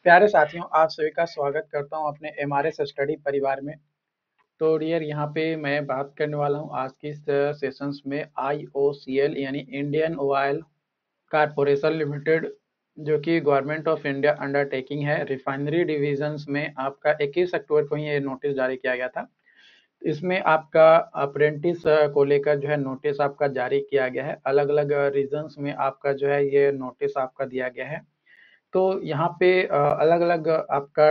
प्यारे साथियों, आप सभी का स्वागत करता हूं अपने एमआरएस स्टडी परिवार में। तो डियर, यहाँ पे मैं बात करने वाला हूं आज की इस सेशंस में आईओसीएल यानी इंडियन ऑयल कारपोरेशन लिमिटेड, जो कि गवर्नमेंट ऑफ इंडिया अंडरटेकिंग है। रिफाइनरी डिविजन्स में आपका 21 अक्टूबर को ही ये नोटिस जारी किया गया था। इसमें आपका अप्रेंटिस को लेकर जो है नोटिस आपका जारी किया गया है। अलग अलग रीजन्स में आपका जो है ये नोटिस आपका दिया गया है। तो यहाँ पे अलग अलग आपका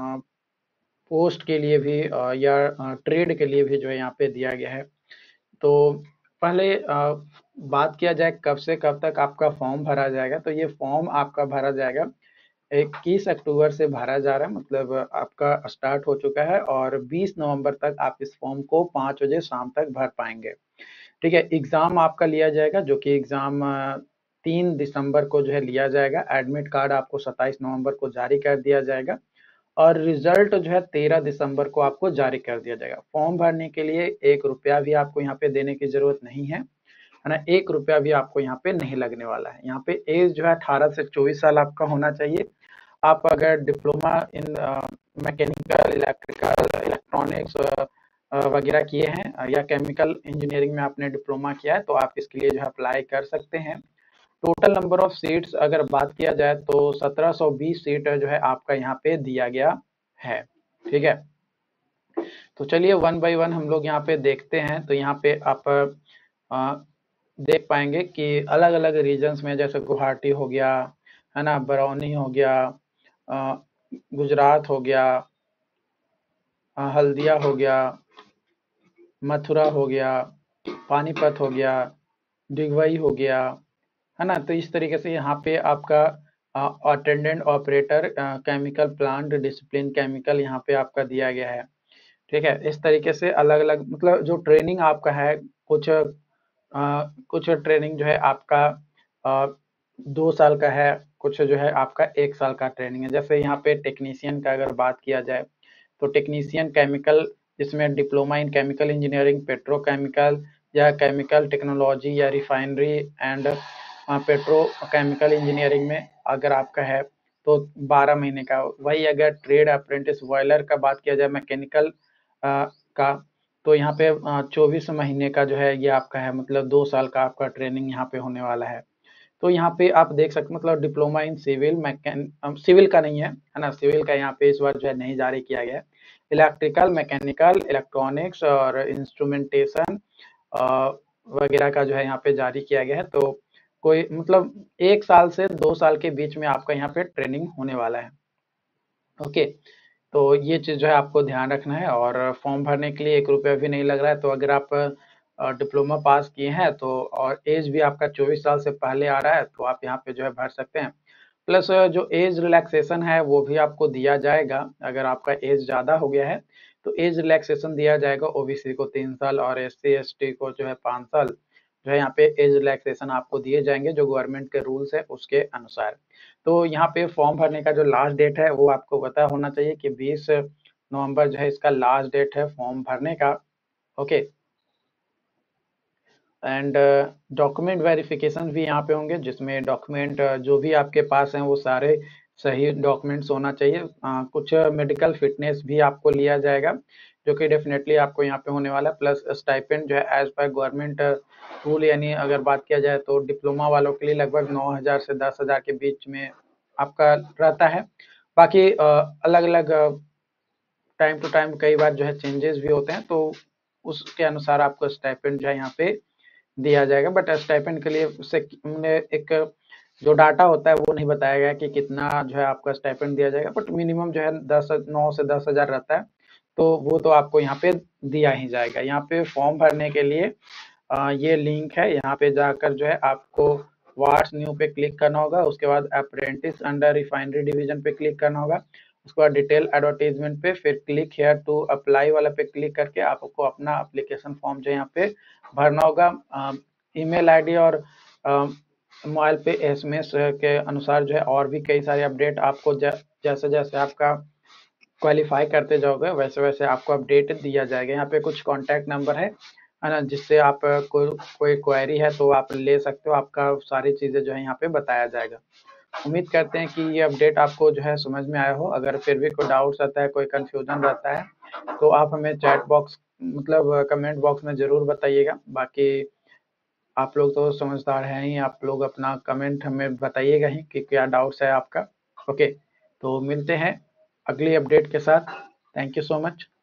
पोस्ट के लिए भी या ट्रेड के लिए भी जो है यहाँ पे दिया गया है। तो पहले बात किया जाए कब से कब तक आपका फॉर्म भरा जाएगा। तो ये फॉर्म आपका भरा जाएगा 21 अक्टूबर से भरा जा रहा है, मतलब आपका स्टार्ट हो चुका है और 20 नवंबर तक आप इस फॉर्म को 5 बजे शाम तक भर पाएंगे। ठीक है। एग्जाम आपका लिया जाएगा, जो कि एग्जाम 3 दिसंबर को जो है लिया जाएगा। एडमिट कार्ड आपको 27 नवंबर को जारी कर दिया जाएगा और रिजल्ट जो है 13 दिसंबर को आपको जारी कर दिया जाएगा। फॉर्म भरने के लिए 1 रुपया भी आपको यहाँ पे देने की जरूरत नहीं है ना। 1 रुपया भी आपको यहाँ पे नहीं लगने वाला है। यहाँ पे एज जो है 18 से 24 साल आपका होना चाहिए। आप अगर diploma in mechanical, electrical, electronics वगैरह किए हैं या केमिकल इंजीनियरिंग में आपने डिप्लोमा किया है तो आप इसके लिए जो है अप्लाई कर सकते हैं। टोटल नंबर ऑफ सीट्स अगर बात किया जाए तो 1720 सीट जो है आपका यहाँ पे दिया गया है। ठीक है। तो चलिए वन बाय वन हम लोग यहाँ पे देखते हैं। तो यहाँ पे आप अ, देख पाएंगे कि अलग अलग रीजन्स में, जैसे गुवाहाटी हो गया, है ना, बरौनी हो गया, अ, गुजरात हो गया, हल्दिया हो गया, मथुरा हो गया, पानीपत हो गया, डिगवई हो गया, है ना। तो इस तरीके से यहाँ पे आपका attendant operator chemical plant discipline chemical यहाँ पे आपका दिया गया है। ठीक है। इस तरीके से अलग अलग, मतलब जो ट्रेनिंग आपका है, कुछ ट्रेनिंग जो है आपका 2 साल का है, कुछ जो है आपका 1 साल का ट्रेनिंग है। जैसे यहाँ पे टेक्नीशियन का अगर बात किया जाए तो टेक्नीशियन केमिकल, जिसमें diploma in chemical engineering, petrochemical या केमिकल टेक्नोलॉजी या रिफाइनरी एंड पेट्रोकेमिकल इंजीनियरिंग में अगर आपका है तो 12 महीने का। वही अगर ट्रेड अप्रेंटिस बॉयलर का बात किया जाए मैकेनिकल का, तो यहाँ पे 24 महीने का जो है ये आपका है, मतलब 2 साल का आपका ट्रेनिंग यहाँ पे होने वाला है। तो यहाँ पे आप देख सकते, मतलब डिप्लोमा इन सिविल सिविल का नहीं है ना, सिविल का यहाँ पे इस बार जो है नहीं जारी किया गया है। इलेक्ट्रिकल, मैकेनिकल, इलेक्ट्रॉनिक्स और इंस्ट्रूमेंटेशन वगैरह का जो है यहाँ पे जारी किया गया है। तो कोई मतलब 1 साल से 2 साल के बीच में आपका यहाँ पे ट्रेनिंग होने वाला है। ओके। तो ये चीज़ जो है आपको ध्यान रखना है और फॉर्म भरने के लिए 1 रुपया भी नहीं लग रहा है। तो अगर आप डिप्लोमा पास किए हैं तो और एज भी आपका 24 साल से पहले आ रहा है तो आप यहाँ पे जो है भर सकते हैं। प्लस जो एज रिलैक्सेशन है वो भी आपको दिया जाएगा। अगर आपका एज ज़्यादा हो गया है तो एज रिलैक्सेशन दिया जाएगा। ओबीसी को 3 साल और एससी एसटी को जो है 5 साल जो है यहाँ पे एज रिलैक्सेशन आपको दिए जाएंगे, जो गवर्नमेंट के रूल्स है उसके अनुसार। तो यहाँ पे फॉर्म भरने का जो लास्ट डेट है वो आपको पता होना चाहिए कि 20 नवंबर जो है इसका लास्ट डेट है फॉर्म भरने का। ओके। एंड डॉक्यूमेंट वेरिफिकेशन भी यहाँ पे होंगे, जिसमें डॉक्यूमेंट जो भी आपके पास हैं वो सारे सही डॉक्यूमेंट्स होना चाहिए। कुछ मेडिकल फिटनेस भी आपको लिया जाएगा, जो कि डेफिनेटली आपको यहाँ पे होने वाला है। प्लस स्टाइपेंड जो है एज पर गवर्नमेंट रूल, यानी अगर बात किया जाए तो डिप्लोमा वालों के लिए लगभग 9,000 से 10,000 के बीच में आपका रहता है। बाकी अलग अलग टाइम टू टाइम कई बार जो है चेंजेस भी होते हैं, तो उसके अनुसार आपको स्टाइपेंड जो है यहाँ पे दिया जाएगा। बट स्टाइपेंड के लिए उससे हमने एक जो डाटा होता है वो नहीं बताया गया कि कितना जो है आपका स्टाइपेंड दिया जाएगा, बट मिनिमम जो है 9 से 10 हज़ार रहता है। तो वो तो आपको यहाँ पे दिया ही जाएगा। यहाँ पे फॉर्म भरने के लिए ये लिंक है, यहाँ पे जाकर जो है आपको व्हाट्स न्यू पे क्लिक करना होगा। उसके बाद अप्रेंटिस अंडर रिफाइनरी डिवीजन पे क्लिक करना होगा। उसके बाद डिटेल एडवर्टीजमेंट पे, फिर क्लिक हेयर टू अप्लाई वाला पे क्लिक करके आपको अपना एप्लीकेशन फॉर्म जो है यहाँ पे भरना होगा। ईमेल आईडी और मोबाइल पे एसएमएस के अनुसार जो है और भी कई सारे अपडेट आपको जैसे जैसे आपका क्वालिफाई करते जाओगे वैसे वैसे आपको अपडेट दिया जाएगा। यहाँ पे कुछ कॉन्टैक्ट नंबर है ना, जिससे आप कोई क्वेरी है तो आप ले सकते हो। आपका सारी चीज़ें जो है यहाँ पे बताया जाएगा। उम्मीद करते हैं कि ये अपडेट आपको जो है समझ में आया हो। अगर फिर भी कोई डाउट्स आता है, कोई कंफ्यूजन रहता है, तो आप हमें चैट बॉक्स मतलब कमेंट बॉक्स में ज़रूर बताइएगा। बाकी आप लोग तो समझदार हैं ही, आप लोग अपना कमेंट हमें बताइएगा ही कि क्या डाउट्स है आपका। ओके, तो मिलते हैं अगली अपडेट के साथ। Thank you so much.